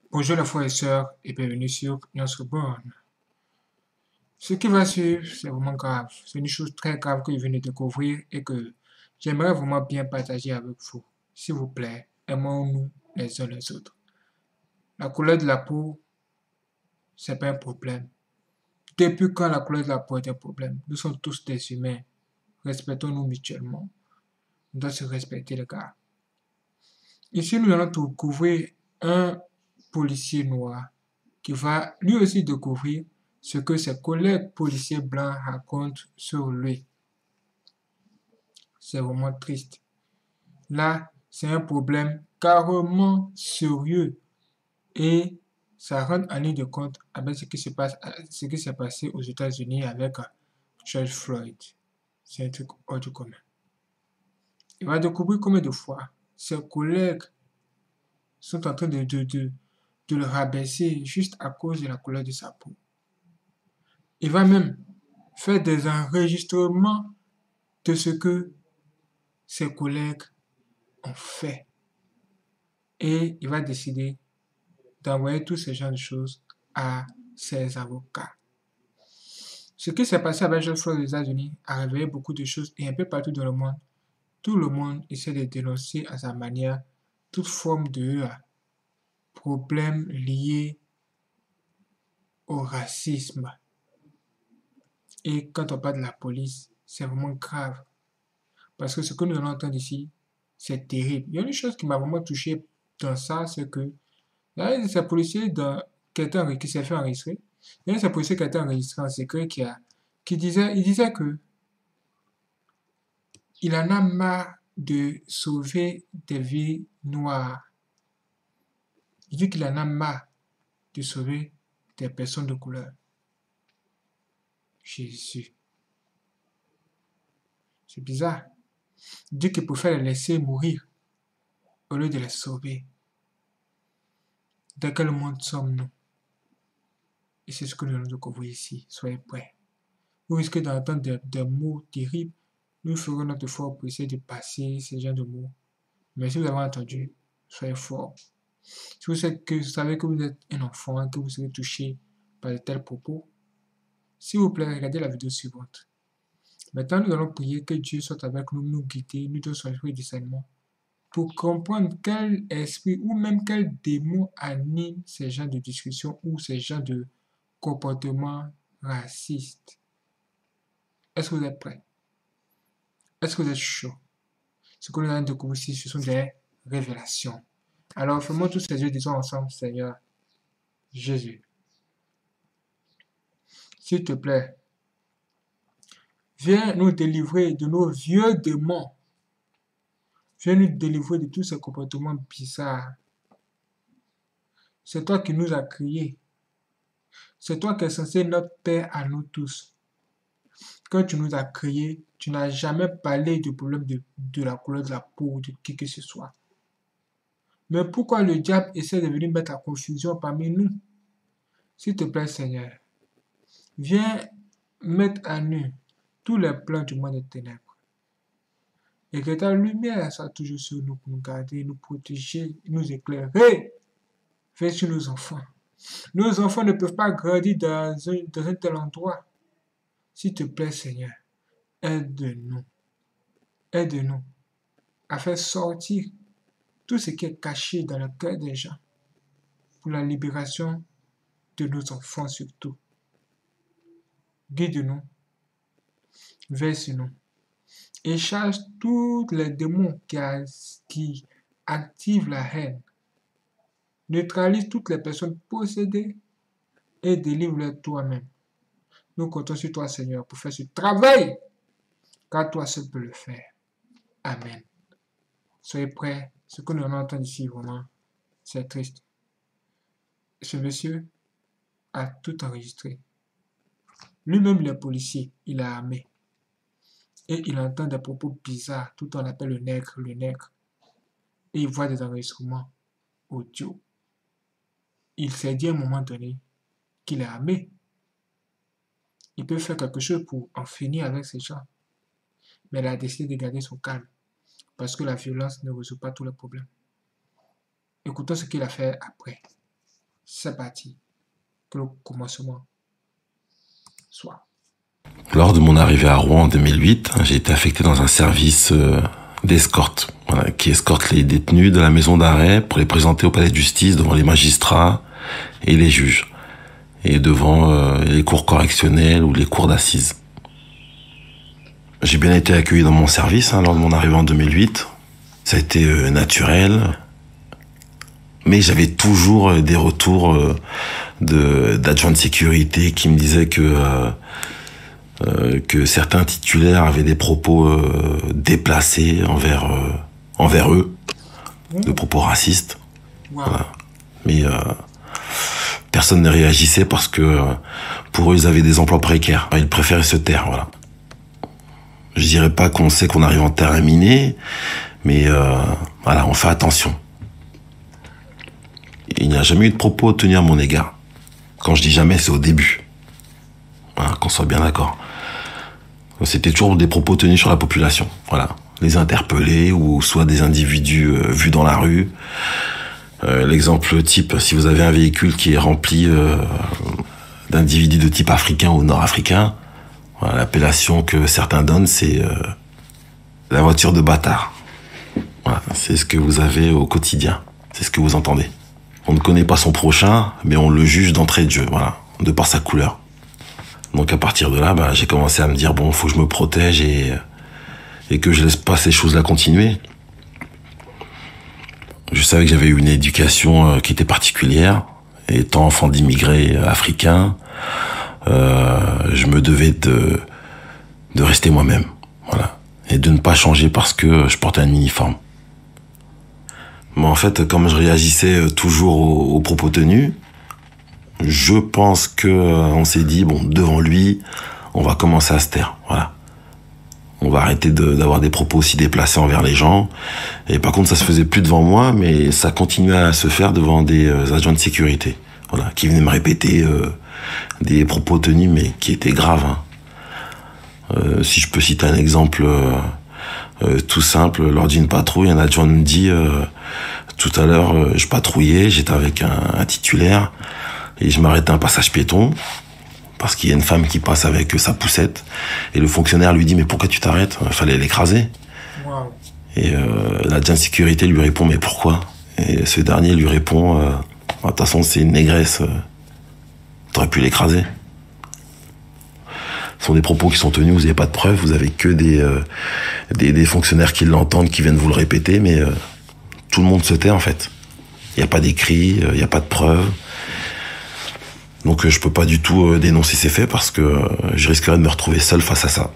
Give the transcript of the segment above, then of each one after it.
Bonjour les frères et sœurs et bienvenue sur notre borne. Ce qui va suivre, c'est vraiment grave. C'est une chose très grave que je viens de découvrir et que j'aimerais vraiment bien partager avec vous. S'il vous plaît, aimons-nous les uns les autres. La couleur de la peau, c'est pas un problème. Depuis quand la couleur de la peau est un problème? Nous sommes tous des humains. Respectons-nous mutuellement. On doit se respecter, les gars. Ici, nous allons découvrir un policier noir qui va lui aussi découvrir ce que ses collègues policiers blancs racontent sur lui. C'est vraiment triste. Là, c'est un problème carrément sérieux et ça rentre en ligne de compte avec ce qui s'est passé aux États-Unis avec George Floyd. C'est un truc hors du commun. Il va découvrir combien de fois ses collègues sont en train de le rabaisser juste à cause de la couleur de sa peau. Il va même faire des enregistrements de ce que ses collègues ont fait. Et il va décider d'envoyer tous ces genres de choses à ses avocats. Ce qui s'est passé avec George Floyd aux États-Unis a réveillé beaucoup de choses et un peu partout dans le monde. Tout le monde essaie de dénoncer à sa manière toute forme de problème lié au racisme. Et quand on parle de la police, c'est vraiment grave. Parce que ce que nous allons entendre ici, c'est terrible. Il y a une chose qui m'a vraiment touché dans ça, c'est que il y a ces policiers qui s'est fait enregistrer. Il y a ces policiers qui a été enregistré en secret il disait que il en a marre de sauver des vies noires. Il dit qu'il en a marre de sauver des personnes de couleur. Jésus. C'est bizarre. Il dit qu'il préfère les laisser mourir au lieu de les sauver. Dans quel monde sommes-nous? Et c'est ce que nous allons découvrir ici. Soyez prêts. Vous risquez d'entendre des mots terribles. Nous ferons notre effort pour essayer de passer ces genres de mots. Mais si vous avez entendu, soyez fort. Si vous savez que vous êtes un enfant, que vous serez touché par de tels propos, s'il vous plaît, regardez la vidéo suivante. Maintenant, nous allons prier que Dieu soit avec nous, nous guider, nous donne son esprit de discernement pour comprendre quel esprit ou même quel démon anime ces genres de discussions ou ces genres de comportements racistes. Est-ce que vous êtes prêts? Est-ce que vous êtes chaud? Ce que nous allons découvrir ici, ce sont des révélations. Alors, fermons tous ces yeux, disons ensemble, Seigneur Jésus, s'il te plaît, viens nous délivrer de nos vieux démons. Viens nous délivrer de tous ces comportements bizarres. C'est toi qui nous as créés. C'est toi qui es censé être notre Père à nous tous. Quand tu nous as créés, tu n'as jamais parlé du problème de la couleur de la peau ou de qui que ce soit. Mais pourquoi le diable essaie de venir mettre la confusion parmi nous? S'il te plaît, Seigneur, viens mettre à nu tous les plans du monde des ténèbres. Et que ta lumière soit toujours sur nous pour nous garder, nous protéger, nous éclairer. Fais sur nos enfants. Nos enfants ne peuvent pas grandir dans un tel endroit. S'il te plaît, Seigneur, aide-nous. Aide-nous à faire sortir tout ce qui est caché dans le cœur des gens pour la libération de nos enfants surtout. Guide-nous, veille sur nous et charge tous les démons qui activent la haine. Neutralise toutes les personnes possédées et délivre-les toi-même. Nous comptons sur toi, Seigneur, pour faire ce travail, car toi seul peux le faire. Amen. Soyez prêts. Ce que nous entendons ici, vraiment, c'est triste. Ce monsieur a tout enregistré. Lui-même, il est policier, il est armé. Et il entend des propos bizarres, tout on appelle le nègre, le nègre. Et il voit des enregistrements audio. Il s'est dit à un moment donné qu'il est armé. Il peut faire quelque chose pour en finir avec ces gens. Mais il a décidé de garder son calme. Parce que la violence ne résout pas tous les problèmes. Écoutons ce qu'il a fait après. C'est parti. Que le commencement soit. Lors de mon arrivée à Rouen en 2008, j'ai été affecté dans un service d'escorte, voilà, qui escorte les détenus de la maison d'arrêt pour les présenter au palais de justice devant les magistrats et les juges, et devant les cours correctionnels ou les cours d'assises. J'ai bien été accueilli dans mon service lors de mon arrivée en 2008. Ça a été naturel, mais j'avais toujours des retours d'adjoints de sécurité qui me disaient que certains titulaires avaient des propos déplacés envers eux, de propos racistes. Wow. Voilà. Mais personne ne réagissait parce que pour eux, ils avaient des emplois précaires. Ils préféraient se taire, voilà. Je dirais pas qu'on sait qu'on arrive en terrain miné, mais voilà, on fait attention. Il n'y a jamais eu de propos tenus à mon égard. Quand je dis jamais, c'est au début. Voilà, qu'on soit bien d'accord. C'était toujours des propos tenus sur la population. Voilà, les interpeller ou soit des individus vus dans la rue. L'exemple type, si vous avez un véhicule qui est rempli d'individus de type africain ou nord-africain, voilà, l'appellation que certains donnent, c'est la voiture de bâtard. Voilà, c'est ce que vous avez au quotidien. C'est ce que vous entendez. On ne connaît pas son prochain, mais on le juge d'entrée de jeu, voilà, de par sa couleur. Donc à partir de là, j'ai commencé à me dire, bon, faut que je me protège et que je laisse pas ces choses-là continuer. Je savais que j'avais eu une éducation qui était particulière. Étant enfant d'immigrés africains, je me devais de rester moi-même, voilà, et de ne pas changer parce que je portais un uniforme. Mais en fait, comme je réagissais toujours aux propos tenus, je pense que on s'est dit, bon, devant lui, on va commencer à se taire, voilà. On va arrêter d'avoir des propos aussi déplacés envers les gens. Et par contre, ça se faisait plus devant moi, mais ça continuait à se faire devant des agents de sécurité, voilà, qui venaient me répéter des propos tenus, mais qui étaient graves. Si je peux citer un exemple tout simple, lors d'une patrouille, un adjoint me dit, tout à l'heure, je patrouillais, j'étais avec un titulaire, et je m'arrêtais à un passage piéton, parce qu'il y a une femme qui passe avec sa poussette, et le fonctionnaire lui dit, mais pourquoi tu t'arrêtes? Il fallait l'écraser. Wow. Et l'adjoint de sécurité lui répond, mais pourquoi? Et ce dernier lui répond, de toute façon, c'est une négresse, t'aurais pu l'écraser. Ce sont des propos qui sont tenus, vous n'avez pas de preuves, vous avez que des fonctionnaires qui l'entendent, qui viennent vous le répéter, mais tout le monde se tait en fait. Il n'y a pas d'écrit, il n'y a pas de preuves. Donc je peux pas du tout dénoncer ces faits parce que je risquerais de me retrouver seul face à ça.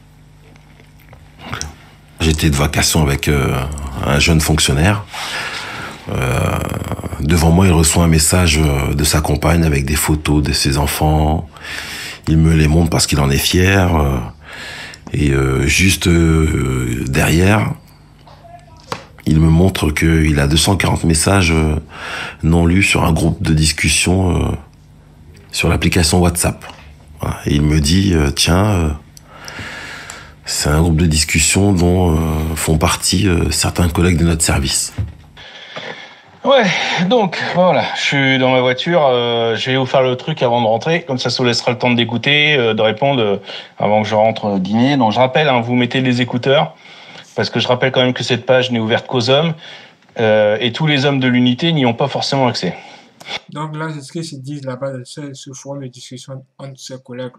J'étais de vacation avec un jeune fonctionnaire. Devant moi, il reçoit un message de sa compagne avec des photos de ses enfants. Il me les montre parce qu'il en est fier. Et juste derrière, il me montre qu'il a 240 messages non lus sur un groupe de discussion sur l'application WhatsApp. Voilà. Et il me dit, tiens, c'est un groupe de discussion dont font partie certains collègues de notre service. Ouais, donc voilà, je suis dans ma voiture, je vais vous faire le truc avant de rentrer, comme ça vous laissera le temps d'écouter, de répondre avant que je rentre dîner. Donc je rappelle, vous mettez des écouteurs, parce que je rappelle quand même que cette page n'est ouverte qu'aux hommes, et tous les hommes de l'unité n'y ont pas forcément accès. Donc là, c'est ce qu'ils se disent là-bas, ce forum de discussion entre ses collègues.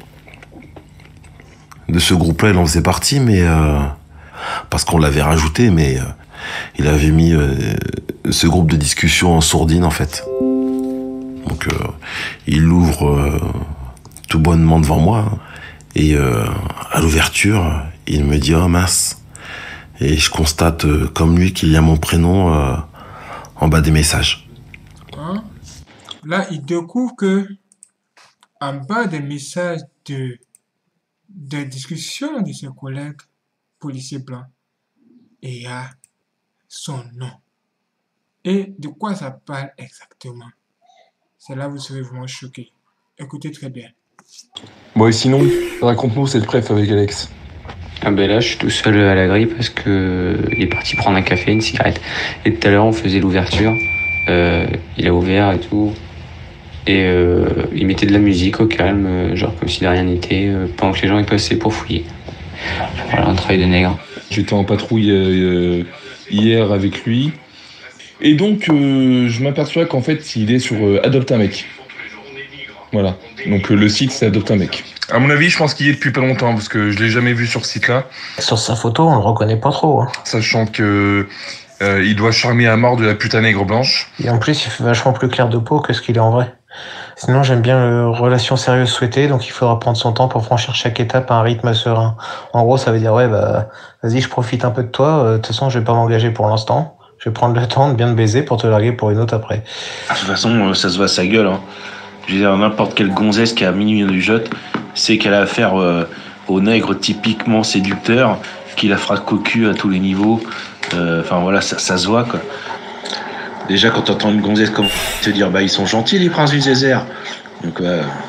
De ce groupe-là, il en faisait partie, mais parce qu'on l'avait rajouté, mais il avait mis ce groupe de discussion en sourdine, en fait. Donc, il l'ouvre tout bonnement devant moi, et à l'ouverture, il me dit « Oh mince !» Et je constate, comme lui, qu'il y a mon prénom en bas des messages. Là, il découvre que en bas des messages de discussion de ses collègues policiers blancs, il y a son nom. Et de quoi ça parle exactement? C'est là que vous serez vraiment choqué. Écoutez très bien. Bon, et sinon, raconte-nous cette préf avec Alex. Ah ben là, je suis tout seul à la grille parce que il est parti prendre un café, une cigarette. Et tout à l'heure, on faisait l'ouverture. Il a ouvert et tout. Et il mettait de la musique au calme, genre comme si de rien n'était, pendant que les gens y passaient pour fouiller. Voilà, un travail de nègre. J'étais en patrouille hier avec lui. Et donc, je m'aperçois qu'en fait, il est sur Adopte un mec. Voilà. Donc, le site, c'est Adopte un mec. À mon avis, je pense qu'il y est depuis pas longtemps, parce que je l'ai jamais vu sur ce site-là. Sur sa photo, on le reconnaît pas trop. Hein. Sachant que il doit charmer à mort de la putain nègre blanche. Et en plus, il fait vachement plus clair de peau que ce qu'il est en vrai. Sinon, j'aime bien le relation sérieuse souhaitée, donc il faudra prendre son temps pour franchir chaque étape à un rythme serein. En gros, ça veut dire, ouais, bah, vas-y, je profite un peu de toi, de toute façon, je vais pas m'engager pour l'instant. Je vais prendre le temps de bien te baiser pour te larguer pour une autre après. De toute façon, ça se voit à sa gueule. Hein. Je veux dire, n'importe quelle gonzesse qui a minuit du jote sait qu'elle a affaire au nègre typiquement séducteur, qui la fera cocu à tous les niveaux. Enfin voilà, ça se voit quoi. Déjà quand t'entends une gonzesse comme te dire bah ils sont gentils les princes du désert. Donc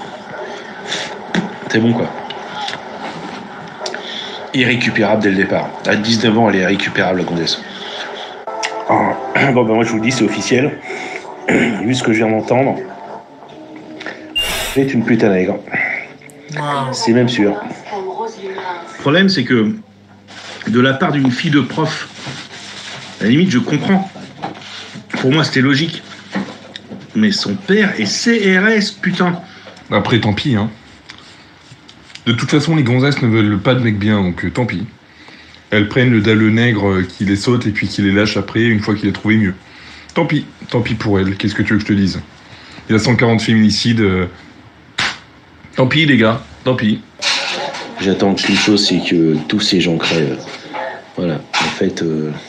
c'est bon quoi. Irrécupérable dès le départ. À 19 ans elle est irrécupérable la gonzesse. Bon bah moi je vous le dis c'est officiel. Vu ce que je viens d'entendre. C'est une putain nègre. Wow. C'est même sûr. Le problème c'est que de la part d'une fille de prof, à la limite je comprends. Pour moi c'était logique. Mais son père est CRS, putain. Après, tant pis, hein. De toute façon, les gonzesses ne veulent pas de mecs bien, donc tant pis. Elles prennent le dalle nègre qui les saute et puis qui les lâche après, une fois qu'il a trouvé mieux. Tant pis pour elles. Qu'est-ce que tu veux que je te dise? Il y a 140 féminicides. Tant pis, les gars, tant pis. J'attends qu'une chose, c'est que tous ces gens crèvent. Voilà, en fait...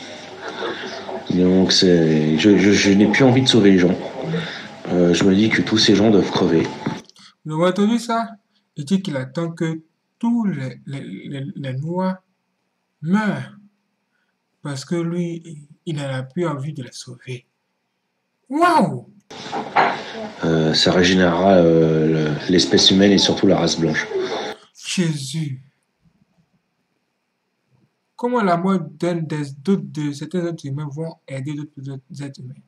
Donc je n'ai plus envie de sauver les gens. Je me dis que tous ces gens doivent crever. Vous avez entendu ça? Il dit qu'il attend que tous les noirs meurent. Parce que lui, il n'a plus envie de les sauver. Waouh! Ça régénérera l'espèce humaine et surtout la race blanche. Jésus! Comment la mort de certains êtres humains vont aider d'autres êtres humains?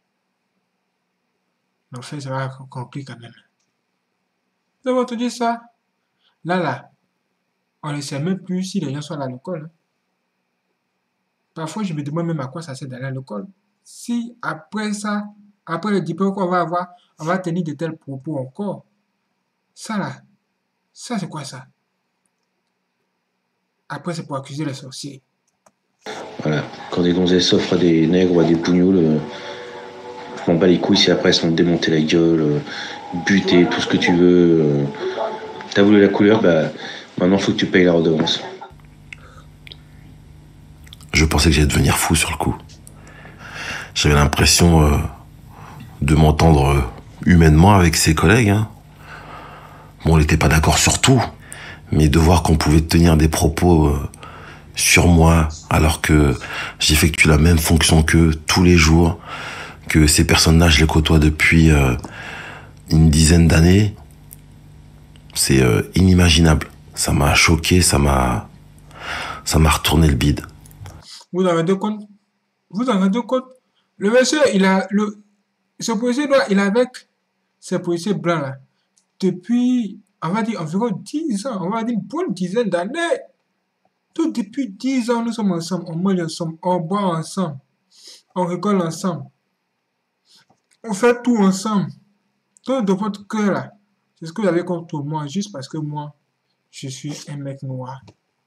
En fait, ça va compliquer quand même. Vous avez entendu ça? Là, on ne sait même plus si les gens sont à l'école. Hein. Parfois, je me demande même à quoi ça sert d'aller à l'école. Si après ça, après le diplôme qu'on va avoir, on va tenir de tels propos encore. Ça là, ça c'est quoi ça? Après, c'est pour accuser les sorciers. Voilà, quand des gonzesses s'offrent à des nègres ou à des pougnoules, je m'en bats les couilles si après elles sont démonter la gueule, buter, tout ce que tu veux. T'as voulu la couleur, bah maintenant faut que tu payes la redevance. Je pensais que j'allais devenir fou sur le coup. J'avais l'impression de m'entendre humainement avec ses collègues. Hein. Bon, on n'était pas d'accord sur tout, mais de voir qu'on pouvait tenir des propos sur moi alors que j'effectue la même fonction qu'eux tous les jours, que ces personnes-là, je les côtoie depuis une dizaine d'années, c'est inimaginable. Ça m'a choqué, ça m'a retourné le bide. Vous en rendez compte? Vous en rendez compte? Le monsieur, ce policier doit, il est avec ces policiers blancs là depuis, on va dire, environ 10 ans, on va dire une bonne dizaine d'années. Tout depuis 10 ans, nous sommes ensemble, on mange ensemble, on boit ensemble, on rigole ensemble. On fait tout ensemble. Tout de votre cœur là, c'est ce que vous avez contre moi, juste parce que moi, je suis un mec noir.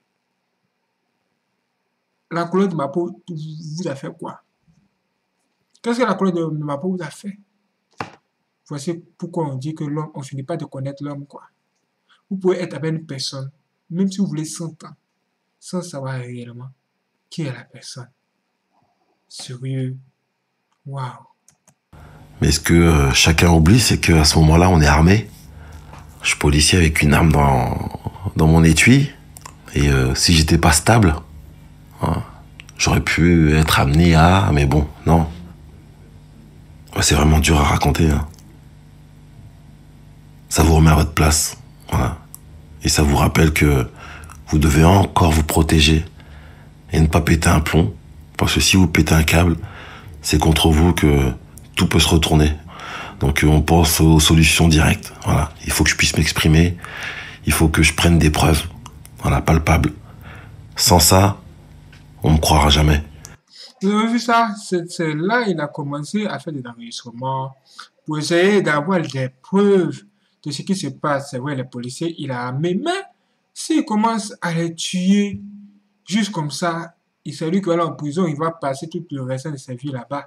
La couleur de ma peau vous a fait quoi? Qu'est-ce que la couleur de ma peau vous a fait? Voici pourquoi on dit que l'homme, on finit pas de connaître l'homme, quoi. Vous pouvez être avec une personne, même si vous voulez 100 ans, sans savoir réellement qui est la personne. Sérieux. Waouh. Mais ce que chacun oublie, c'est qu'à ce moment-là, on est armé. Je suis policier avec une arme dans mon étui. Et si j'étais pas stable, hein, j'aurais pu être amené à... Mais bon, non. Ouais, c'est vraiment dur à raconter. Hein. Ça vous remet à votre place. Voilà. Et ça vous rappelle que vous devez encore vous protéger et ne pas péter un plomb. Parce que si vous pétez un câble, c'est contre vous que tout peut se retourner. Donc on pense aux solutions directes. Voilà, il faut que je puisse m'exprimer, il faut que je prenne des preuves, voilà, palpables. Sans ça, on me croira jamais. Vous avez vu ça? C'est là il a commencé à faire des enregistrements pour essayer d'avoir des preuves de ce qui se passe. C'est vrai, les policiers, il a armé, mais s'il commence à les tuer juste comme ça, il sait lui qu'il va aller en prison, il va passer tout le reste de sa vie là-bas.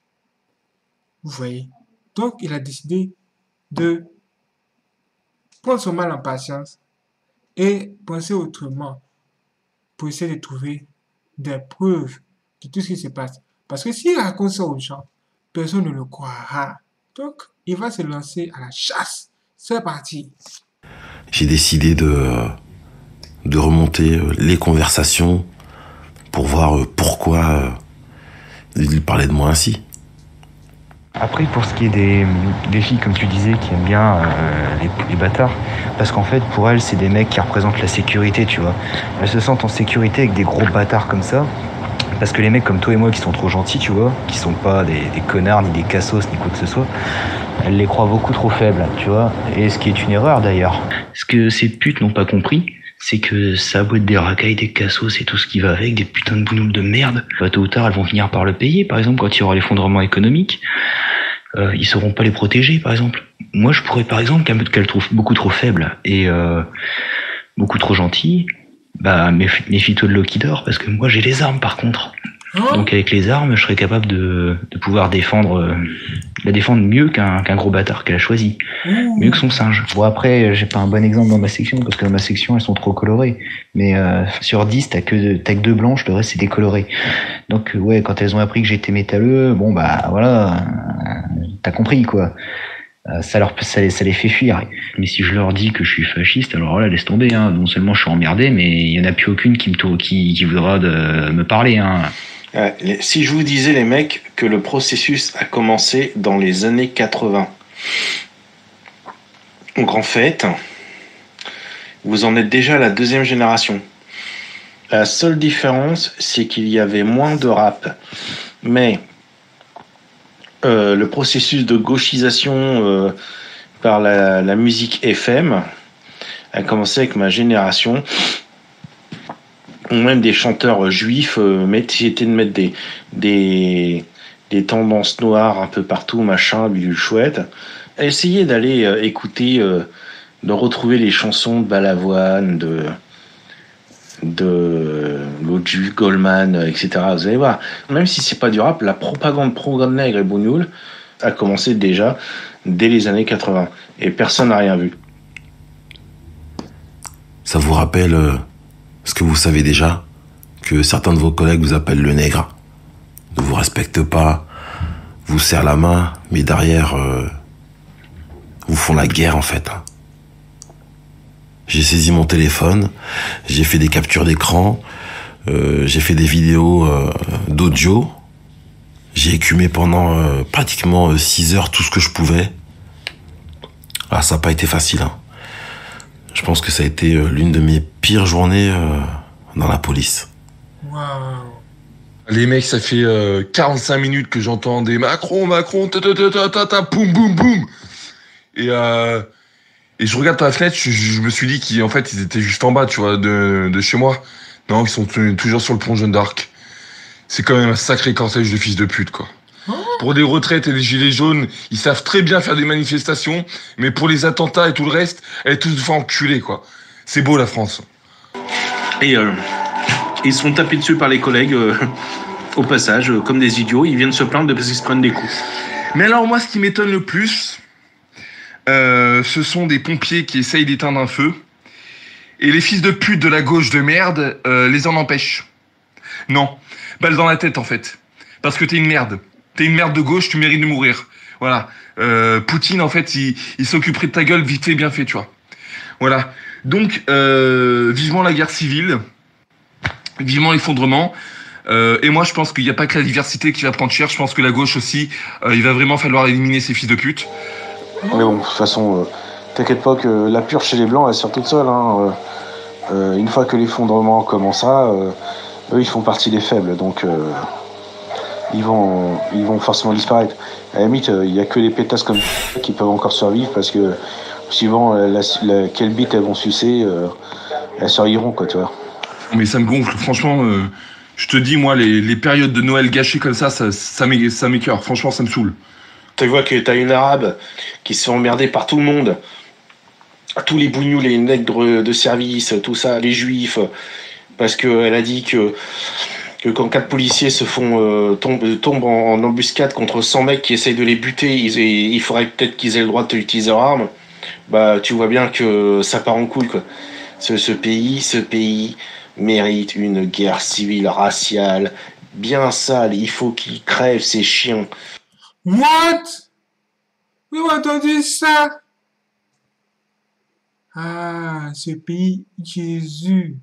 Vous voyez? Donc, il a décidé de prendre son mal en patience et penser autrement pour essayer de trouver des preuves de tout ce qui se passe. Parce que s'il raconte ça aux gens, personne ne le croira. Donc, il va se lancer à la chasse. C'est parti. J'ai décidé de remonter les conversations pour voir pourquoi il parlait de moi ainsi. Après, pour ce qui est des filles, comme tu disais, qui aiment bien les bâtards, parce qu'en fait, pour elles, c'est des mecs qui représentent la sécurité, tu vois. Elles se sentent en sécurité avec des gros bâtards comme ça, parce que les mecs comme toi et moi qui sont trop gentils, tu vois, qui sont pas des connards, ni des cassos, ni quoi que ce soit, elles les croient beaucoup trop faibles, tu vois. Et ce qui est une erreur, d'ailleurs. Ce que ces putes n'ont pas compris, c'est que ça a beau être des racailles, des cassos et tout ce qui va avec, des putains de bounoules de merde, bah, tôt ou tard, elles vont finir par le payer, par exemple, quand il y aura l'effondrement économique. Ils sauront pas les protéger, par exemple. Moi, je pourrais, par exemple, qu'elles trouvent beaucoup trop faibles et beaucoup trop gentilles, bah, méfie-toi de l'eau qui dort, parce que moi, j'ai les armes, par contre. Donc, avec les armes, je serais capable de pouvoir la défendre mieux qu'un gros bâtard qu'elle a choisi. Mieux que son singe. Bon, après, j'ai pas un bon exemple dans ma section, parce que dans ma section, elles sont trop colorées. Mais sur 10, t'as que 2 blanches, le reste, c'est décoloré. Donc, ouais, quand elles ont appris que j'étais métalleux, bon, bah, voilà, t'as compris, quoi. Ça les fait fuir. Mais si je leur dis que je suis fasciste, alors là, laisse tomber, hein. Non seulement je suis emmerdé, mais il y en a plus aucune qui voudra me parler, hein. Si je vous disais, les mecs, que le processus a commencé dans les années 80. Donc en fait, vous en êtes déjà à la 2e génération. La seule différence, c'est qu'il y avait moins de rap. Mais le processus de gauchisation par la musique FM a commencé avec ma génération. Même des chanteurs juifs essayaient de mettre des tendances noires un peu partout, machin, bidule chouette. Essayez d'aller écouter, de retrouver les chansons de Balavoine, de l'Audu, Goldman, etc. Vous allez voir, même si c'est pas du rap, la propagande nègre et bougnoule a commencé déjà dès les années 80. Et personne n'a rien vu. Ça vous rappelle ce que vous savez déjà, que certains de vos collègues vous appellent le nègre, ne vous respectent pas, vous serrent la main, mais derrière, vous font la guerre en fait. J'ai saisi mon téléphone, j'ai fait des captures d'écran, j'ai fait des vidéos d'audio, j'ai écumé pendant pratiquement 6 heures tout ce que je pouvais. Ah, ça n'a pas été facile, hein. Je pense que ça a été l'une de mes pires journées dans la police. Waouh. Les mecs, ça fait 45 minutes que j'entends des Macron, boum, boum, boum. Et je regarde par la fenêtre, je me suis dit qu'en fait, ils étaient juste en bas, tu vois, de chez moi. Non, ils sont toujours sur le pont Jeanne d'Arc. C'est quand même un sacré cortège de fils de pute, quoi. Pour des retraites et des gilets jaunes, ils savent très bien faire des manifestations, mais pour les attentats et tout le reste, elle est tous fois enculée, quoi. C'est beau, la France. Et ils se font taper dessus par les collègues au passage, comme des idiots. Ils viennent se plaindre parce qu'ils se prennent des coups. Mais alors, moi, ce qui m'étonne le plus, ce sont des pompiers qui essayent d'éteindre un feu, et les fils de pute de la gauche de merde les en empêchent. Non, balle dans la tête, en fait. Parce que t'es une merde. T'es une merde de gauche, tu mérites de mourir. Voilà. Poutine, en fait, il s'occuperait de ta gueule vite fait, bien fait, tu vois. Voilà. Donc, vivement la guerre civile, vivement l'effondrement. Et moi, je pense qu'il n'y a pas que la diversité qui va prendre cher. Je pense que la gauche aussi, il va vraiment falloir éliminer ces fils de pute. Mais bon, de toute façon, t'inquiète pas que la purge chez les Blancs, elle sort toute seule, hein. Une fois que l'effondrement commencera, eux, ils font partie des faibles. Donc ils vont forcément disparaître. À la limite, il y a que les pétasses comme qui peuvent encore survivre parce que suivant quelle bite elles vont sucer, elles survivront, quoi, tu vois. Mais ça me gonfle, franchement. Je te dis, moi, les périodes de Noël gâchées comme ça m'écœure. Franchement, ça me saoule. Tu vois que t'as une arabe qui se fait emmerder par tout le monde. Tous les bougnous, les nègres de service, tout ça, les juifs, parce qu'elle a dit que quand 4 policiers tombent en embuscade contre 100 mecs qui essayent de les buter, il faudrait peut-être qu'ils aient le droit d'utiliser leur arme. Bah, tu vois bien que ça part en couille, quoi. Ce pays mérite une guerre civile raciale bien sale. Il faut qu'ils crèvent, ces chiens. What? Oui, on a entendu ça. Ah, ce pays, Jésus.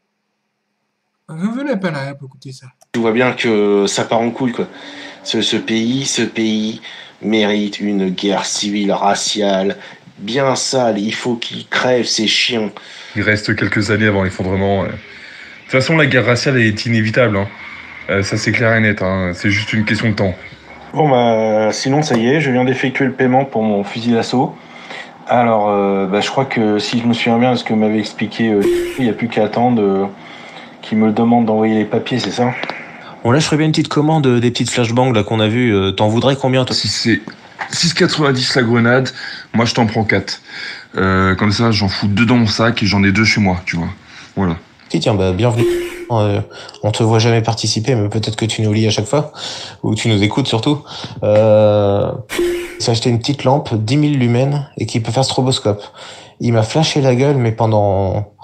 Revenez pas là pour écouter ça. Tu vois bien que ça part en couille, quoi. Ce pays mérite une guerre civile raciale bien sale. Il faut qu'ils crèvent, ces chiens. Il reste quelques années avant l'effondrement. De toute façon, la guerre raciale est inévitable. Hein. Ça, c'est clair et net. Hein. C'est juste une question de temps. Bon, bah, sinon, ça y est, je viens d'effectuer le paiement pour mon fusil d'assaut. Alors, je crois que si je me souviens bien de ce que m'avait expliqué, il n'y a plus qu'à attendre qu'il me demande d'envoyer les papiers, c'est ça? Bon, là, je ferais bien une petite commande des petites flashbangs là qu'on a vues. T'en voudrais combien, toi? Si c'est 6,90 la grenade, moi je t'en prends 4. Comme ça, j'en fous 2 dans mon sac et j'en ai 2 chez moi, tu vois. Voilà. Tiens, bah, bienvenue. On te voit jamais participer, mais peut-être que tu nous lis à chaque fois, ou tu nous écoutes surtout. Il s'est acheté une petite lampe, 10 000 lumens, et qui peut faire stroboscope. Il m'a flashé la gueule, mais pendant,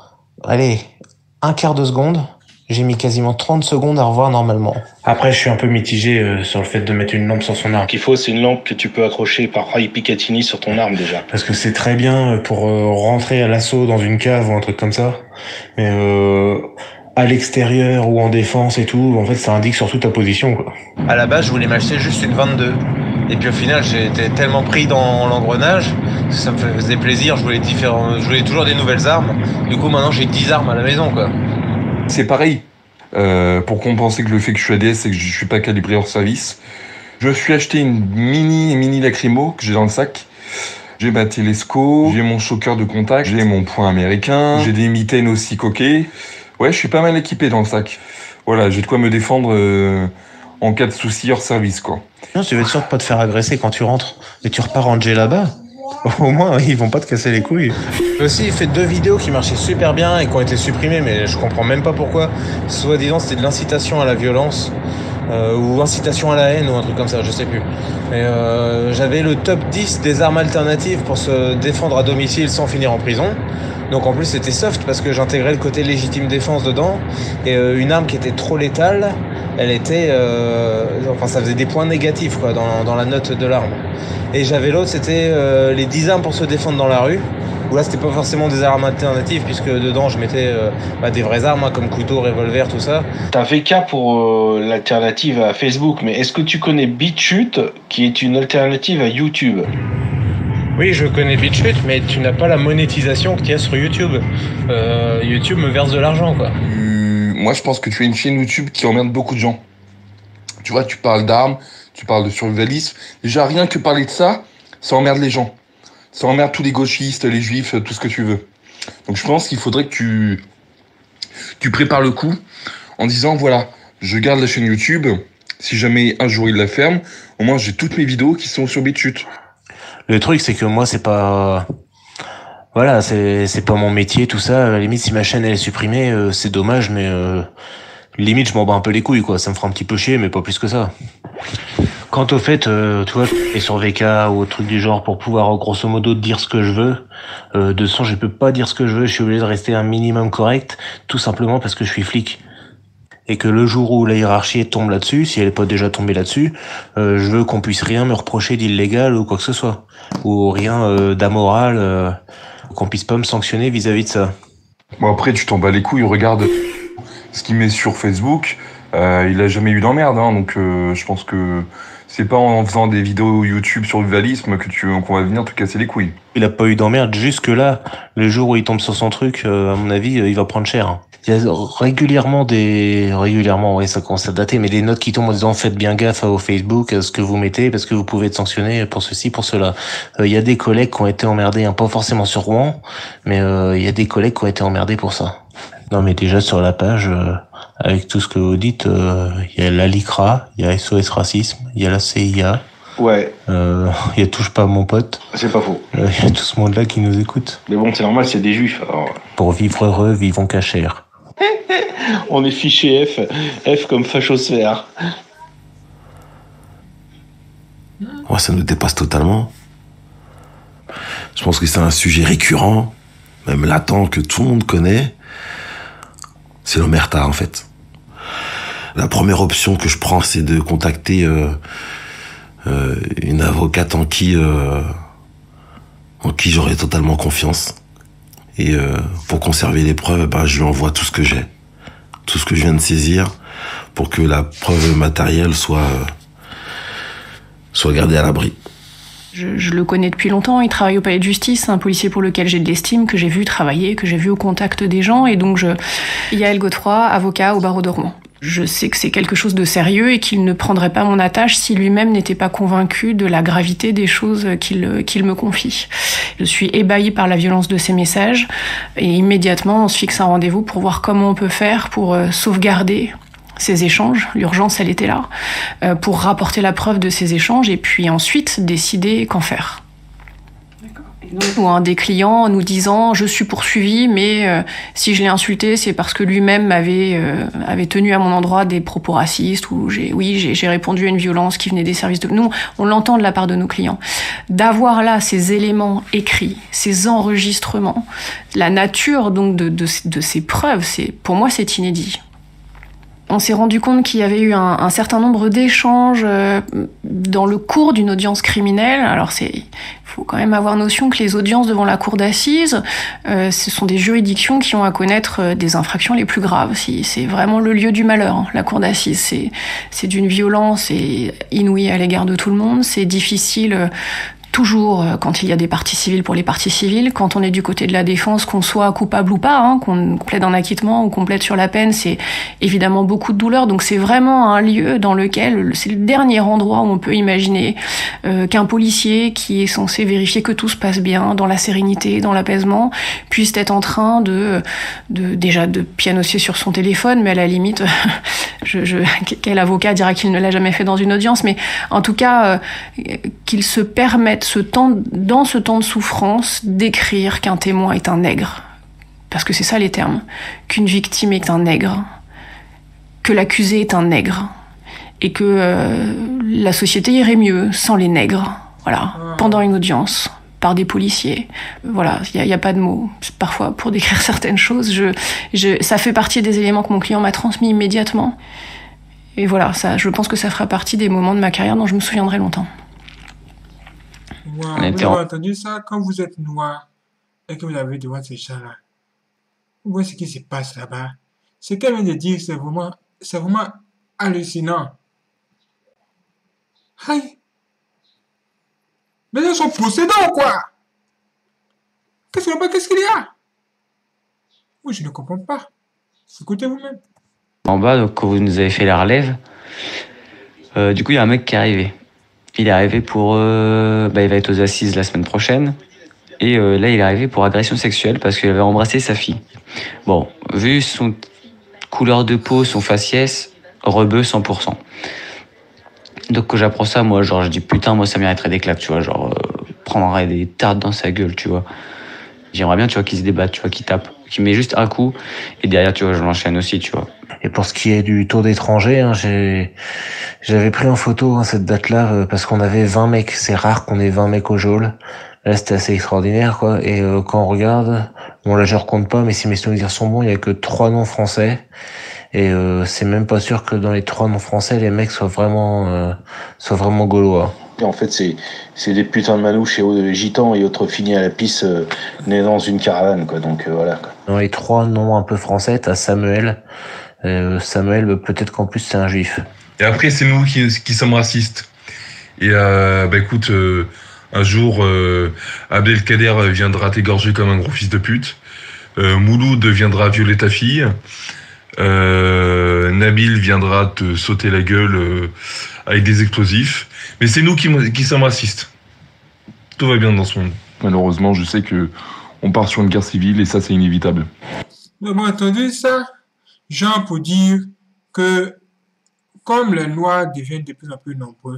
un quart de seconde, j'ai mis quasiment 30 secondes à revoir normalement. Après, je suis un peu mitigé sur le fait de mettre une lampe sur son arme. Ce qu'il faut, c'est une lampe que tu peux accrocher par Ray Picatinny sur ton arme, déjà. Parce que c'est très bien pour rentrer à l'assaut dans une cave ou un truc comme ça, mais à l'extérieur ou en défense et tout, en fait, ça indique surtout ta position, quoi. À la base, je voulais m'acheter juste une 22. Et puis au final, j'ai été tellement pris dans l'engrenage, ça me faisait plaisir, je voulais toujours des nouvelles armes. Du coup, maintenant, j'ai 10 armes à la maison, quoi. C'est pareil. Pour compenser que le fait que je suis ADS et que je suis pas calibré hors service, je me suis acheté une mini lacrymo que j'ai dans le sac. J'ai ma télescope, j'ai mon choker de contact, j'ai mon point américain, j'ai des mitaines aussi coquées. Ouais, je suis pas mal équipé dans le sac. Voilà, j'ai de quoi me défendre en cas de souci hors service, quoi. Non, tu veux être sûr de pas te faire agresser quand tu rentres et tu repars en là-bas. Au moins, ils vont pas te casser les couilles. J'ai aussi fait 2 vidéos qui marchaient super bien et qui ont été supprimées, mais je comprends même pas pourquoi. Soi-disant, c'était de l'incitation à la violence. Ou incitation à la haine ou un truc comme ça, je sais plus. Mais j'avais le top 10 des armes alternatives pour se défendre à domicile sans finir en prison. Donc en plus c'était soft parce que j'intégrais le côté légitime défense dedans. Et une arme qui était trop létale, elle était... ça faisait des points négatifs quoi dans la note de l'arme. Et j'avais l'autre, c'était les 10 armes pour se défendre dans la rue. Où là c'était pas forcément des armes alternatives puisque dedans je mettais des vraies armes hein, comme couteau, revolver, tout ça. T'as VK pour l'alternative à Facebook, mais est-ce que tu connais BitChute qui est une alternative à YouTube? Oui, je connais BitChute, mais tu n'as pas la monétisation qu'il y a sur YouTube. YouTube me verse de l'argent, quoi. Moi, je pense que tu as une chaîne YouTube qui emmerde beaucoup de gens. Tu vois, tu parles d'armes, tu parles de survivalisme. Déjà, rien que parler de ça, ça emmerde les gens. Ça emmerde tous les gauchistes, les juifs, tout ce que tu veux. Donc, je pense qu'il faudrait que tu prépares le coup en disant, voilà, je garde la chaîne YouTube. Si jamais un jour il la ferme, au moins j'ai toutes mes vidéos qui sont sur BitChute. Le truc, c'est que moi, c'est pas... Voilà, c'est pas mon métier, tout ça. À la limite, si ma chaîne elle est supprimée, c'est dommage, mais limite, je m'en bats un peu les couilles, quoi. Ça me fera un petit peu chier, mais pas plus que ça. Quant au fait, tu vois, et sur VK ou autre truc du genre pour pouvoir, grosso modo, dire ce que je veux. De toute façon, je peux pas dire ce que je veux. Je suis obligé de rester un minimum correct, tout simplement parce que je suis flic. Et que le jour où la hiérarchie tombe là-dessus, si elle n'est pas déjà tombée là-dessus, je veux qu'on puisse rien me reprocher d'illégal ou quoi que ce soit. Ou rien d'amoral, qu'on puisse pas me sanctionner vis-à-vis de ça. Bon après, tu t'en bats les couilles, regarde ce qu'il met sur Facebook. Il a jamais eu d'emmerde, hein, donc je pense que C'est pas en faisant des vidéos YouTube sur le survivalisme qu'on va venir te casser les couilles. Il a pas eu d'emmerde jusque-là. Le jour où il tombe sur son truc, à mon avis, il va prendre cher. Il y a régulièrement, ouais, ça commence à dater, mais des notes qui tombent en disant faites bien gaffe au Facebook, à ce que vous mettez, parce que vous pouvez être sanctionné pour ceci, pour cela. Il y a des collègues qui ont été emmerdés, hein, pas forcément sur Rouen, mais il y a des collègues qui ont été emmerdés pour ça. Non, mais déjà sur la page, avec tout ce que vous dites, il y a la LICRA, il y a SOS Racisme, il y a la CIA. Ouais. Il y a Touche pas à mon pote. C'est pas faux. Il y a tout ce monde-là qui nous écoute. Mais bon, c'est normal, c'est des juifs. Alors... Pour vivre heureux, vivons cachère. On est fiché F. F comme fachosphère. Ouais, ça nous dépasse totalement. Je pense que c'est un sujet récurrent, même latent, que tout le monde connaît. C'est l'omerta, en fait. La première option que je prends, c'est de contacter une avocate en qui j'aurais totalement confiance. Et pour conserver les preuves, je lui envoie tout ce que j'ai, tout ce que je viens de saisir, pour que la preuve matérielle soit gardée à l'abri. Je le connais depuis longtemps, il travaille au palais de justice, c'est un policier pour lequel j'ai de l'estime, que j'ai vu travailler, que j'ai vu au contact des gens, et donc Yaël Godefroy, avocat au barreau de Rouen. Je sais que c'est quelque chose de sérieux et qu'il ne prendrait pas mon attache si lui-même n'était pas convaincu de la gravité des choses qu'il me confie. Je suis ébahie par la violence de ces messages et immédiatement on se fixe un rendez-vous pour voir comment on peut faire pour sauvegarder ces échanges. L'urgence, elle était là, pour rapporter la preuve de ces échanges et puis ensuite décider qu'en faire. Ou des clients nous disant je suis poursuivi, mais si je l'ai insulté, c'est parce que lui-même avait tenu à mon endroit des propos racistes, ou j'ai répondu à une violence qui venait des services de... Nous, on l'entend de la part de nos clients. D'avoir là ces éléments écrits, ces enregistrements, la nature donc de ces preuves, pour moi c'est inédit. On s'est rendu compte qu'il y avait eu un certain nombre d'échanges dans le cours d'une audience criminelle. Alors il faut quand même avoir notion que les audiences devant la cour d'assises, ce sont des juridictions qui ont à connaître des infractions les plus graves. C'est vraiment le lieu du malheur, hein, la cour d'assises. C'est d'une violence inouïe à l'égard de tout le monde. C'est difficile toujours quand il y a des parties civiles pour les parties civiles, quand on est du côté de la défense, qu'on soit coupable ou pas, hein, qu'on plaide un acquittement ou qu'on plaide sur la peine, c'est évidemment beaucoup de douleur. Donc c'est vraiment un lieu dans lequel c'est le dernier endroit où on peut imaginer qu'un policier qui est censé vérifier que tout se passe bien, dans la sérénité, dans l'apaisement, puisse être en train déjà de pianoter sur son téléphone, mais à la limite, quel avocat dira qu'il ne l'a jamais fait dans une audience, mais en tout cas, qu'il se permette dans ce temps de souffrance, d'écrire qu'un témoin est un nègre. Parce que c'est ça les termes. Qu'une victime est un nègre. Que l'accusé est un nègre. Et que la société irait mieux sans les nègres. Voilà. Pendant une audience. Par des policiers. Voilà. Il y a pas de mots. Parfois, pour décrire certaines choses, ça fait partie des éléments que mon client m'a transmis immédiatement. Et voilà. Je pense que ça fera partie des moments de ma carrière dont je me souviendrai longtemps. Wow, vous avez entendu ça quand vous êtes noir et que vous avez devant ces gens-là. Vous voyez ce qui se passe là-bas. Ce qu'elle vient de dire, c'est vraiment hallucinant. Aïe! Mais ils sont possédants, quoi! Qu'est-ce qu'il y a? Moi, je ne comprends pas. Écoutez vous-même. En bas, donc, quand vous nous avez fait la relève, du coup, il y a un mec qui est arrivé. Il est arrivé pour... il va être aux assises la semaine prochaine. Et là, il est arrivé pour agression sexuelle parce qu'il avait embrassé sa fille. Bon, vu son couleur de peau, son faciès, rebeu 100%. Donc quand j'apprends ça, moi, je dis putain, moi, ça mériterait des claques, tu vois. Prendrait des tartes dans sa gueule, tu vois. J'aimerais bien, tu vois, qu'il se débatte, tu vois, qu'il tape. Qu'il met juste un coup. Et derrière, tu vois, je l'enchaîne aussi, tu vois. Et pour ce qui est du tour d'étrangers, hein, j'avais pris en photo cette date-là parce qu'on avait 20 mecs. C'est rare qu'on ait 20 mecs au geôle. Là, c'était assez extraordinaire, quoi. Et quand on regarde, bon là, je recompte pas, mais si mes souvenirs sont bons, il y a que 3 noms français. Et c'est même pas sûr que dans les 3 noms français, les mecs soient vraiment gaulois. Et en fait, c'est des putains de manouches et gitans et autres finis à la pisse nés dans une caravane, quoi. Donc voilà, quoi. Dans les 3 noms un peu français, t'as Samuel. Samuel, peut-être qu'en plus c'est un juif. Et après, c'est nous qui sommes racistes. Et écoute, un jour, Abdelkader viendra t'égorger comme un gros fils de pute. Mouloud viendra violer ta fille. Nabil viendra te sauter la gueule avec des explosifs. Mais c'est nous qui sommes racistes. Tout va bien dans ce monde. Malheureusement, je sais que on part sur une guerre civile et ça, c'est inévitable. Vous avez entendu ça? Genre pour dire que comme les Noirs deviennent de plus en plus nombreux,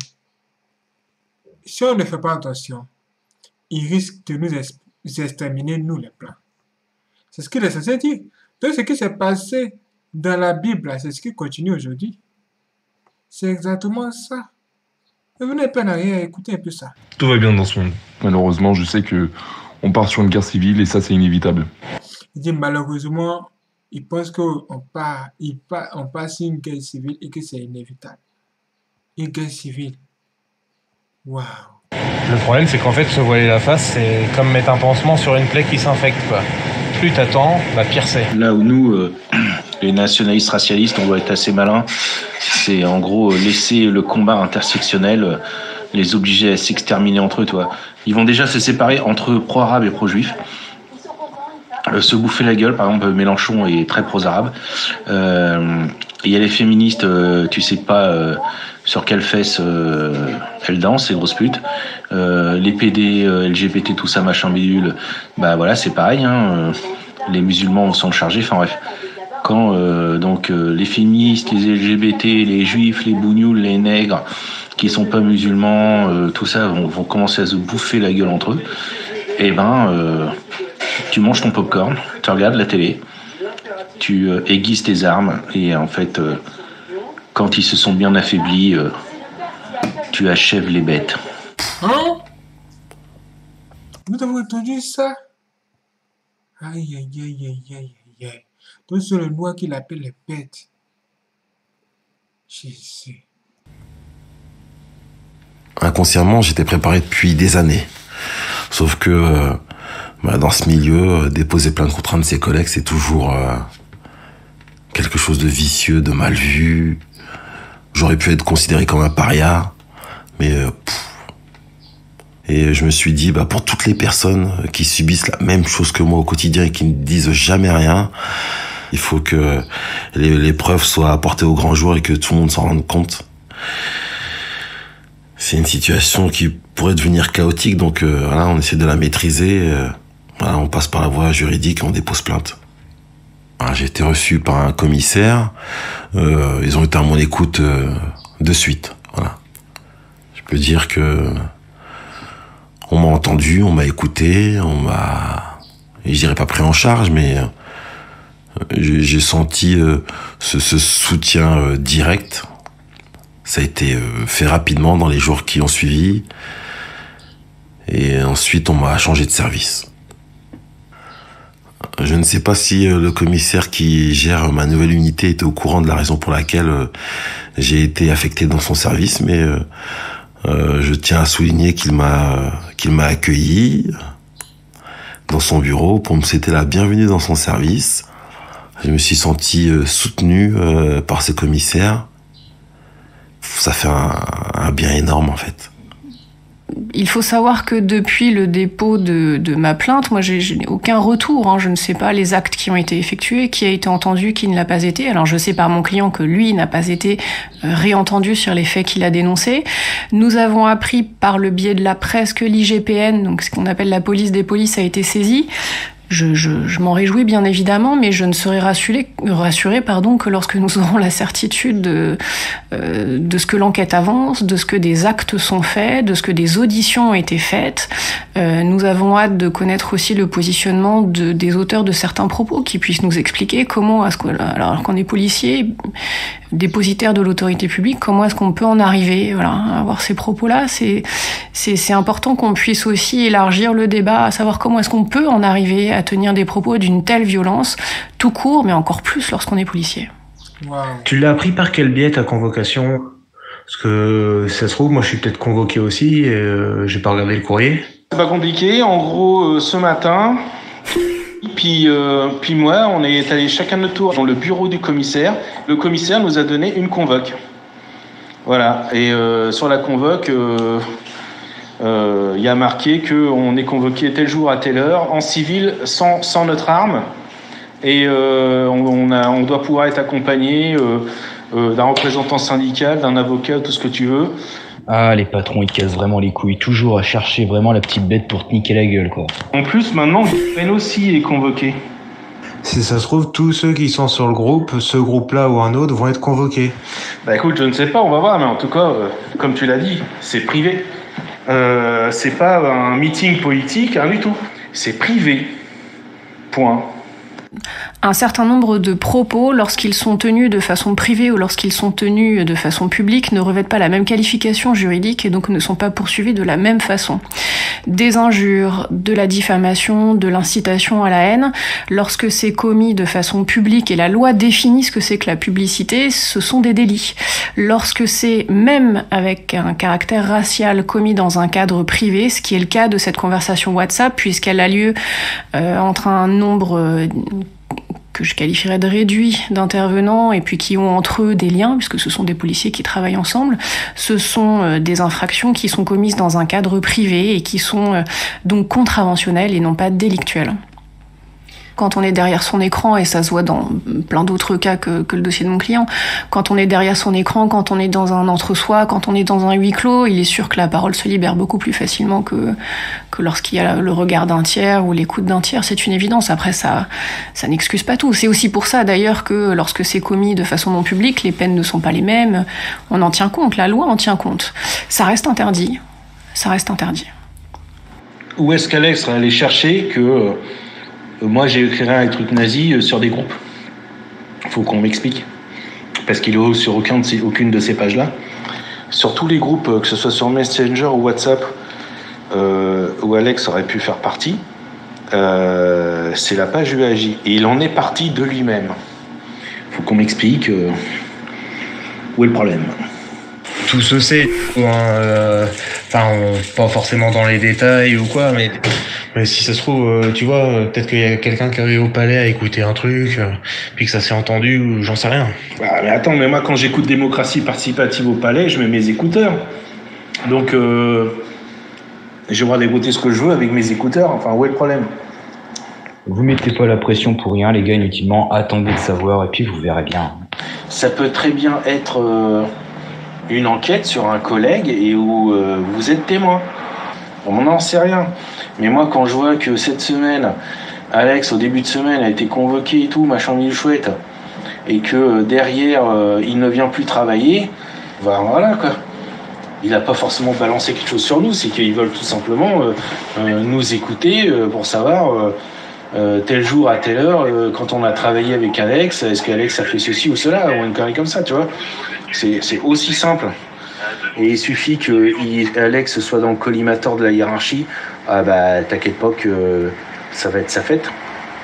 si on ne fait pas attention, ils risquent de nous exterminer, nous les Blancs. C'est ce qu'il est censé dire. Donc ce qui s'est passé dans la Bible, c'est ce qui continue aujourd'hui. C'est exactement ça. Et vous n'avez pas rien à écouter un peu ça. Tout va bien dans ce monde. Malheureusement, je sais que on part sur une guerre civile et ça, c'est inévitable. Il dit malheureusement, ils pensent qu'on passe une guerre civile et que c'est inévitable. Une guerre civile. Waouh. Le problème, c'est qu'en fait, se voiler la face, c'est comme mettre un pansement sur une plaie qui s'infecte, quoi. Plus t'attends, pire c'est. Là où nous, les nationalistes racialistes, on doit être assez malins, c'est en gros laisser le combat intersectionnel les obliger à s'exterminer entre eux, toi. Ils vont déjà se séparer entre pro-arabes et pro-juifs. Se bouffer la gueule, par exemple, Mélenchon est très pro-arabe. Il y a les féministes, tu sais pas sur quelle fesse elles dansent, ces grosses putes. Les PD, LGBT, tout ça, machin bidule, voilà, c'est pareil, hein. Les musulmans sont chargés, enfin bref. Quand les féministes, les LGBT, les juifs, les bougnoules, les nègres, qui sont pas musulmans, tout ça, vont commencer à se bouffer la gueule entre eux, et tu manges ton popcorn, tu regardes la télé, tu aiguises tes armes, et en fait, quand ils se sont bien affaiblis, tu achèves les bêtes. Hein? Vous avez entendu ça? Aïe, aïe, aïe, aïe, aïe, aïe, aïe. Donc c'est le noir qui l'appelle les bêtes. Jésus. Inconsciemment, j'étais préparé depuis des années. Sauf que dans ce milieu, déposer plainte contre un de ses collègues, c'est toujours quelque chose de vicieux, de mal vu. J'aurais pu être considéré comme un paria, mais et je me suis dit, pour toutes les personnes qui subissent la même chose que moi au quotidien et qui ne disent jamais rien, il faut que les preuves soient apportées au grand jour et que tout le monde s'en rende compte. C'est une situation qui pourrait devenir chaotique, donc on essaie de la maîtriser. On passe par la voie juridique et on dépose plainte. J'ai été reçu par un commissaire. Ils ont été à mon écoute de suite. Voilà. Je peux dire que on m'a entendu, on m'a écouté, je dirais pas pris en charge, mais j'ai senti ce soutien direct. Ça a été fait rapidement dans les jours qui ont suivi. Et ensuite, on m'a changé de service. Je ne sais pas si le commissaire qui gère ma nouvelle unité était au courant de la raison pour laquelle j'ai été affecté dans son service, mais je tiens à souligner qu'il m'a accueilli dans son bureau pour me souhaiter la bienvenue dans son service. Je me suis senti soutenu par ce commissaire. Ça fait un bien énorme en fait. Il faut savoir que depuis le dépôt de ma plainte, moi je n'ai aucun retour, hein. Je ne sais pas les actes qui ont été effectués, qui a été entendu, qui ne l'a pas été. Alors je sais par mon client que lui n'a pas été réentendu sur les faits qu'il a dénoncés. Nous avons appris par le biais de la presse que l'IGPN, donc ce qu'on appelle la police des polices, a été saisie. Je m'en réjouis bien évidemment, mais je ne serai rassurée que lorsque nous aurons la certitude de ce que l'enquête avance, de ce que des actes sont faits, de ce que des auditions ont été faites. Nous avons hâte de connaître aussi le positionnement des auteurs de certains propos, qui puissent nous expliquer comment est-ce que, alors qu'on est policier, dépositaire de l'autorité publique, comment est-ce qu'on peut en arriver, à avoir ces propos-là. C'est important qu'on puisse aussi élargir le débat, à savoir comment est-ce qu'on peut en arriver à tenir des propos d'une telle violence, tout court, mais encore plus lorsqu'on est policier. Wow. Tu l'as appris par quel biais, ta convocation? Parce que, ça se trouve, moi je suis peut-être convoqué aussi, et j'ai pas regardé le courrier. C'est pas compliqué, en gros, ce matin, puis moi, on est allé chacun de notre tour dans le bureau du commissaire. Le commissaire nous a donné une convoque. Voilà. Et sur la convoque, il y a marqué qu'on est convoqué tel jour à telle heure, en civil, sans notre arme. Et on doit pouvoir être accompagné d'un représentant syndical, d'un avocat, tout ce que tu veux. Ah, les patrons, ils cassent vraiment les couilles, toujours à chercher vraiment la petite bête pour te niquer la gueule, quoi. En plus, maintenant, Guylaine aussi est convoqué. Si ça se trouve, tous ceux qui sont sur le groupe, ce groupe-là ou un autre, vont être convoqués. Bah écoute, je ne sais pas, on va voir, mais en tout cas, comme tu l'as dit, c'est privé. C'est pas un meeting politique, rien du tout. C'est privé. Point. Un certain nombre de propos, lorsqu'ils sont tenus de façon privée ou lorsqu'ils sont tenus de façon publique, ne revêtent pas la même qualification juridique et donc ne sont pas poursuivis de la même façon. Des injures, de la diffamation, de l'incitation à la haine, lorsque c'est commis de façon publique, et la loi définit ce que c'est que la publicité, ce sont des délits. Lorsque c'est, même avec un caractère racial, commis dans un cadre privé, ce qui est le cas de cette conversation WhatsApp, puisqu'elle a lieu entre un nombre que je qualifierais de réduit d'intervenants et puis qui ont entre eux des liens, puisque ce sont des policiers qui travaillent ensemble, ce sont des infractions qui sont commises dans un cadre privé et qui sont donc contraventionnelles et non pas délictuelles. Quand on est derrière son écran, et ça se voit dans plein d'autres cas que le dossier de mon client, quand on est derrière son écran, quand on est dans un entre-soi, quand on est dans un huis clos, il est sûr que la parole se libère beaucoup plus facilement que lorsqu'il y a le regard d'un tiers ou l'écoute d'un tiers. C'est une évidence. Après, ça n'excuse pas tout. C'est aussi pour ça, d'ailleurs, que lorsque c'est commis de façon non publique, les peines ne sont pas les mêmes. On en tient compte. La loi en tient compte. Ça reste interdit. Ça reste interdit. Où est-ce qu'Alex serait allé chercher que... moi, j'ai écrit un truc nazi sur des groupes. Faut qu'on m'explique. Parce qu'il est sur aucune de ces pages-là. Sur tous les groupes, que ce soit sur Messenger ou WhatsApp, où Alex aurait pu faire partie, c'est la page UAJ. Et il en est parti de lui-même. Faut qu'on m'explique où est le problème. Tout se sait, pas forcément dans les détails ou quoi, mais si ça se trouve, tu vois, peut-être qu'il y a quelqu'un qui arrive au palais à écouter un truc, puis que ça s'est entendu, ou j'en sais rien. Ah, mais attends, mais moi quand j'écoute démocratie participative au palais, je mets mes écouteurs. Donc, j'ai le droit d'écouter ce que je veux avec mes écouteurs. Enfin, où est le problème ? Vous mettez pas la pression pour rien, les gars, inutilement, attendez de savoir, et puis vous verrez bien. Ça peut très bien être une enquête sur un collègue et où vous êtes témoin. On n'en sait rien. Mais moi, quand je vois que cette semaine, Alex, au début de semaine, a été convoqué et tout, machin mille chouette, et que derrière, il ne vient plus travailler, ben voilà quoi. Il n'a pas forcément balancé quelque chose sur nous, c'est qu'ils veulent tout simplement nous écouter pour savoir tel jour à telle heure, quand on a travaillé avec Alex, est-ce qu'Alex a fait ceci ou cela, ou une connerie comme ça, tu vois. C'est aussi simple. Et il suffit que Alex soit dans le collimateur de la hiérarchie, ah bah t'inquiète pas que ça va être sa fête.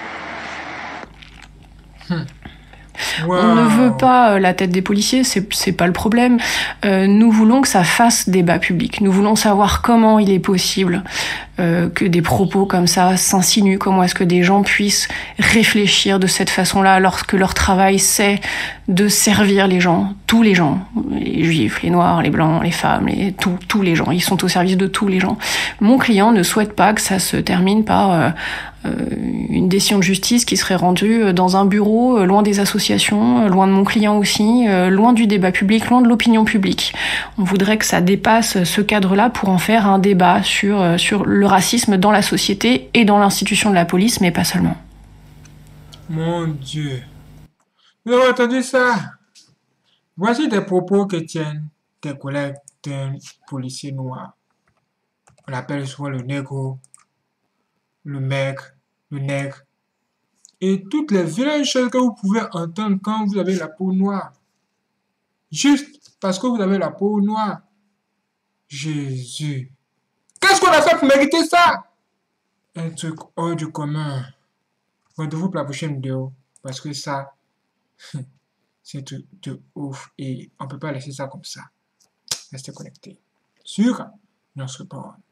Wow. On ne veut pas la tête des policiers, c'est pas le problème. Nous voulons que ça fasse débat public. Nous voulons savoir comment il est possible que des propos comme ça s'insinuent. Comment est-ce que des gens puissent réfléchir de cette façon-là lorsque leur travail c'est de servir les gens, tous les gens, les juifs, les noirs, les blancs, les femmes, tous les gens. Ils sont au service de tous les gens. Mon client ne souhaite pas que ça se termine par une décision de justice qui serait rendue dans un bureau, loin des associations, loin de mon client aussi, loin du débat public, loin de l'opinion publique. On voudrait que ça dépasse ce cadre-là pour en faire un débat sur le racisme dans la société et dans l'institution de la police, mais pas seulement. Mon Dieu. Vous avez entendu ça? Voici des propos que tiennent tes collègues d'un policier noir. On l'appelle souvent le négro, le maigre, le nègre, et toutes les vilaines choses que vous pouvez entendre quand vous avez la peau noire. Juste parce que vous avez la peau noire. Jésus. Qu'est-ce qu'on a fait pour mériter ça? Un truc hors du commun. Rendez-vous pour la prochaine vidéo. Parce que ça, c'est de ouf. Et on ne peut pas laisser ça comme ça. Restez connectés sur notre page.